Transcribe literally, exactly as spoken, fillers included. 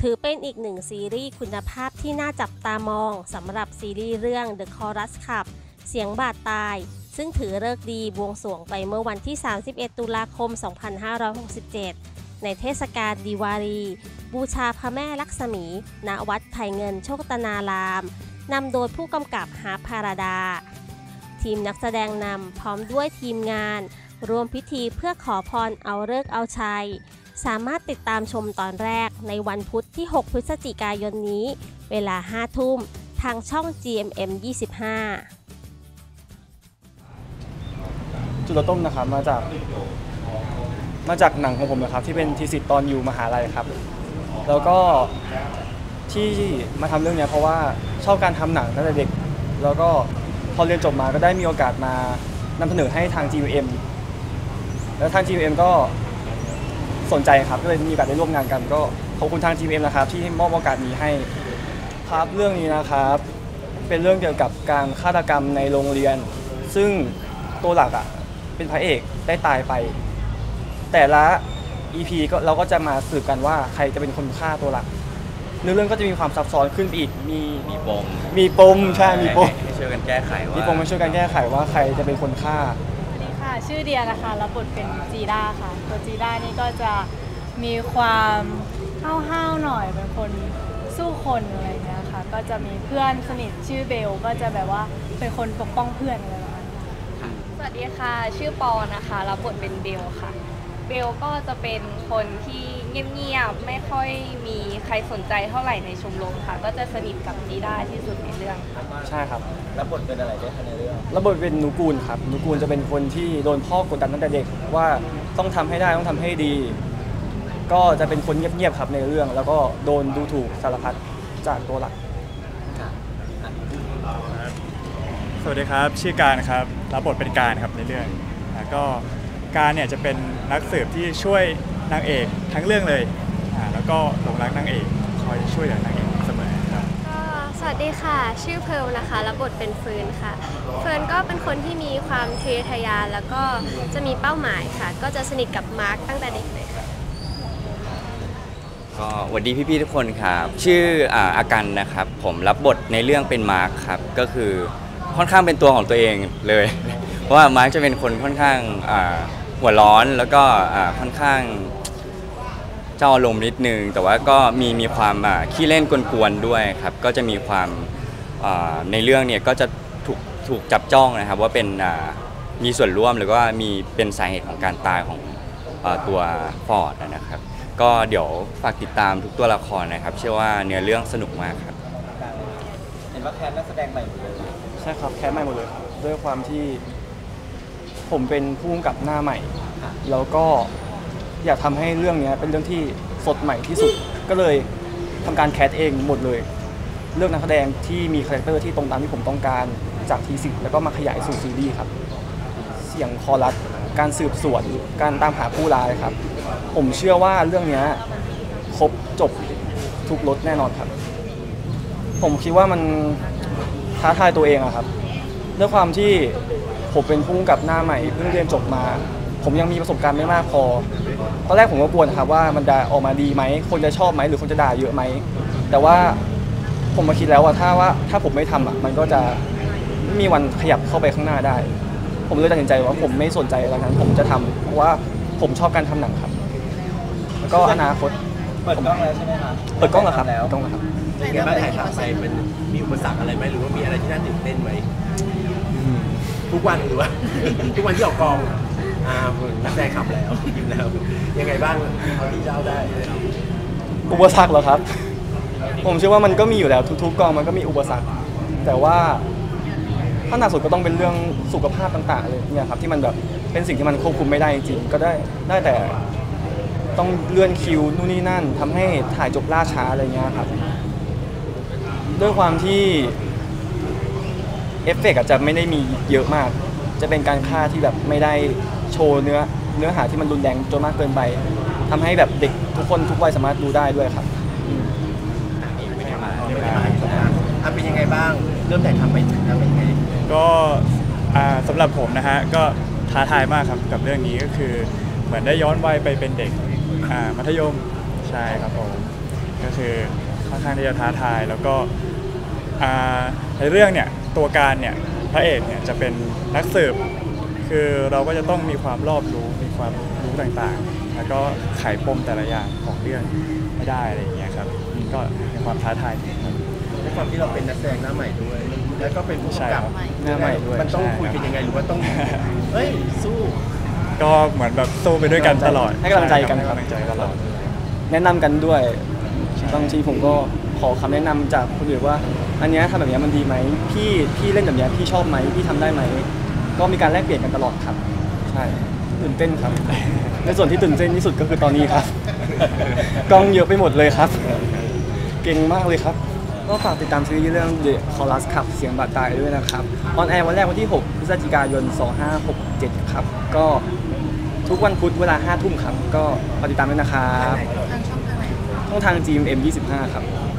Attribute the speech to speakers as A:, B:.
A: ถือเป็นอีกหนึ่งซีรีส์คุณภาพที่น่าจับตามองสำหรับซีรีส์เรื่อง The Chorus Club เสียงบาดตายซึ่งถือฤกษ์ดีบวงสรวงไปเมื่อวันที่ สามสิบเอ็ด ตุลาคม สองพันห้าร้อยหกสิบเจ็ด ในเทศกาลดิวารีบูชาพระแม่ลักษมีณวัดไผ่เงินโชคตนารามนำโดยผู้กำกับฮาร์ปพาราดาทีมนักแสดงนำพร้อมด้วยทีมงานรวมพิธีเพื่อขอพรเอาฤกษ์เอาชัยสามารถติดตามชมตอนแรกในวันพุธที่ หก พฤศจิกายนนี้เวลา ห้า ทุ่มทางช่อง จี เอ็ม เอ็ม ยี่สิบห้า
B: จุดเริ่มต้นนะครับมาจากมาจากหนังของผมนะครับที่เป็นทีสิทธ์ตอนอยู่มหาลัยครับแล้วก็ที่มาทำเรื่องนี้เพราะว่าชอบการทำหนังตั้งแต่เด็กแล้วก็พอเรียนจบมาก็ได้มีโอกาสมานำเสนอให้ทาง จี เอ็ม แล้วทาง จี เอ็ม ก็สนใจครับก็เลยมีโอกาสได้ร่วมงานกันก็ขอบคุณทาง จี เอ็ม นะครับที่มอบโอกาสนี้ให้ครับเรื่องนี้นะครับเป็นเรื่องเกี่ยวกับการฆาตกรรมในโรงเรียนซึ่งตัวหลักอ่ะเป็นพระเอกได้ตายไปแต่ละ อี พี ก็เราก็จะมาสืบกันว่าใครจะเป็นคนฆ่าตัวหลักเนื้อเรื่องก็จะมีความซับซ้อนขึ้นไปอีกมี
C: มีปม
B: มีปมใช่มีปม
C: ให้ช่วยกันแก้ไขว่า
B: มีปมมาช่วยกันแก้ไขว่าใครจะเป็นคนฆ่า
D: สวัสดีค่ะชื่อเดียนะคะรับบทเป็นจีด้าค่ะตัวจีด้านี่ก็จะมีความห้าวๆหน่อยเป็นคนสู้คนอะไรเงี้ยค่ะก็จะมีเพื่อนสนิทชื่อเบลก็จะแบบว่าเป็นคนปกป้องเพื่อนอะไรประมาณนี้
E: สวัสดีค่ะชื่อปอนะคะรับบทเป็นเบลค่ะเบลก็จะเป็นคนที่เงียบๆไม่ค่อยมีใครสนใจเท่าไหร่ในชมรมค่ะก็จะสนิทกับจีด้าที่สุดในเรื่อง
B: ใช่ครับ
C: รับบทเป็นอะไรได้ในเรื่อง
B: รับบทเป็นนูกูลครับนูกูลจะเป็นคนที่โดนพ่อกดดันตั้งแต่เด็กว่าต้องทำให้ได้ต้องทำให้ดีก็จะเป็นคนเงียบๆครับในเรื่องแล้วก็โดนดูถูกสารพัดจากตัวหลัก
F: สวัสดีครับชื่อการครับรับบทเป็นการครับในเรื่องก็การเนี่ยจะเป็นนักสืบที่ช่วยนางเอกทั้งเรื่องเลยแล้วก็หลงรักนางเอกคอยช่วยเหลือนางเอกเสมอครับ
G: ก็สวัสดีค่ะชื่อเพิร์ลนะคะรับบทเป็นเฟิร์นค่ะเฟิร์นก็เป็นคนที่มีความทะเยอทะยานแล้วก็จะมีเป้าหมายค่ะก็จะสนิทกับมาร์คตั้งแต่เด็กเลยค่ะ
C: ก็สวัสดีพี่ๆทุกคนครับชื่ออากันนะครับผมรับบทในเรื่องเป็นมาร์คครับก็คือค่อนข้างเป็นตัวของตัวเองเลยเพราะว่ามาร์คจะเป็นคนค่อนข้างหัวร้อนแล้วก็ค่อนข้างเจ้าอารมณ์นิดนึงแต่ว่าก็มีมีความขี้เล่นกวนๆด้วยครับก็จะมีความในเรื่องเนี่ยก็จะถูกถูกจับจ้องนะครับว่าเป็นมีส่วนร่วมหรือว่ามีเป็นสาเหตุของการตายของตัวฟอร์ดนะครับก็เดี๋ยวฝากติดตามทุกตัวละครนะครับเชื่อว่าเนื้อเรื่องสนุกมากครับเห็นว่าแคสนักแสดงใหม่หมดเลย
B: ใช่ครับแคสใหม่หมดเลยครับด้วยความที่ผมเป็นผู้กำกับหน้าใหม่แล้วก็อยากทำให้เรื่องนี้เป็นเรื่องที่สดใหม่ที่สุดก็เลยทำการแคสเองหมดเลยเลือกนักแสดงที่มีคาแรคเตอร์ที่ตรงตามที่ผมต้องการจากทีสิทธ์แล้วก็มาขยายสู่ซีรีส์ครับเสียงคอรัสการสืบสวนการตามหาผู้ร้ายครับผมเชื่อว่าเรื่องนี้ครบจบทุกรสแน่นอนครับผมคิดว่ามันท้าทายตัวเองอะครับด้วยความที่ผมเป็นผู้กำกับหน้าใหม่เพิ่งเรียนจบมาผมยังมีประสบการณ์ไม่มากพอตอนแรกผมก็กลัวนะครับว่ามันจะออกมาดีไหมคนจะชอบไหมหรือคนจะด่าเยอะไหมแต่ว่าผมมาคิดแล้วว่าถ้าว่าถ้าผมไม่ทำอะมันก็จะไม่มีวันขยับเข้าไปข้างหน้าได้ผมเลยตัดสินใจว่าผมไม่สนใจอะไรนั้นผมจะทำเพราะว่าผมชอบการทำหนังครับแล้วก็อนาคต
C: เปิดกล้องแล้วใช่ไหมครับ
B: เปิดกล้องแล้วครับเปิดกล้องแล้วครับ
C: เป็นไงบ้างถ่ายทำไปมันมีอุปสรรคอะไรไหมหรือว่ามีอะไรที่น่าตื่นเต้นไหมทุกวันหรือว่าทุกวันที่ออกกองอ่านักแสดงขับแล้วแล้วยังไงบ้างเอาที่เจ้าได้
B: อุปสรรคเหรอครับผมเชื่อว่ามันก็มีอยู่แล้วทุกๆกองมันก็มีอุปสรรคแต่ว่าถ้าหนักสุดก็ต้องเป็นเรื่องสุขภาพต่างๆเลยเนี่ยครับที่มันแบบเป็นสิ่งที่มันควบคุมไม่ได้จริงก็ได้ได้แต่ต้องเลื่อนคิวนู่นนี่นั่นทำให้ถ่ายจบล่าช้าอะไรเงี้ยครับด้วยความที่เอฟเฟกต์อาจจะไม่ได้มีเยอะมากจะเป็นการฆ่าที่แบบไม่ได้โชว์เนื้อเนื้อหาที่มันรุนแรงจนมากเกินไปทำให้แบบเด็กทุกคนทุกวัยสามารถดูได้ด้วยครับ
C: เป็นยังไงบ้างเริ่มถ่ายทำไปทำเป็นยังไง
F: ก็สำหรับผมนะฮะก็ท้าทายมากครับกับเรื่องนี้ก็คือเหมือนได้ย้อนวัยไปเป็นเด็กมัธยมใช่ครับผมก็คือค่อนข้างที่จะท้าทายแล้วก็อ่าในเรื่องเนี่ยตัวการเนี่ยพระเอกเนี่ยจะเป็นนักสืบคือเราก็จะต้องมีความรอบรู้มีความรู้ต่างๆ แล้วก็ไขปมแต่ละอย่างของเรื่องไม่ได้อะไรอย่างเงี้ยครับก็มีความท้าทายครับ
H: ด้วยความที่เราเป็นนักแสดงหน้าใหม่ด้วย แล้วก็เป็นผู้
F: ใช่
H: กำ
F: ครั
H: กับบ
B: หน้าใหม่ด้วย
H: มันต้อง
F: ใช่
H: คุยกันยังไงหรือว่าต้อง เฮ้ย สู้
F: ก็เหมือนแบบสู้ไปด้วยกันตลอด
B: ให้กำลังใจกัน
F: ให้
B: ครับ
F: กำลังใจตลอด
B: แนะนำกันด้วยบางทีผมก็ขอคำแนะนำจากคนอื่นว่า อันเนี้ยทำแบบเนี้ยมันดีไหมพี่พี่เล่นแบบเนี้ยพี่ชอบไหมพี่ทำได้ไหมก็มีการแลกเปลี่ยนกันตลอดครับใช่ตื่นเต้นครับ ในส่วนที่ตื่นเต้นที่สุดก็คือตอนนี้ครับ กล้องเยอะไปหมดเลยครับ เก่งมากเลยครับ ก็ฝากติดตามซีรีส์เรื่อง The Chorus ครับเสียงบาดตายด้วยนะครับออนแอร์วันแรกวันที่หกพฤศจิกายนสองห้าหกเจ็ดครับก็ทุกวันพุธเวลาห้าทุ่มครับก็ฝากติดตามด้วยนะครับช่องทาง จี เอ็ม เอ็ม ยี่สิบห้าครับ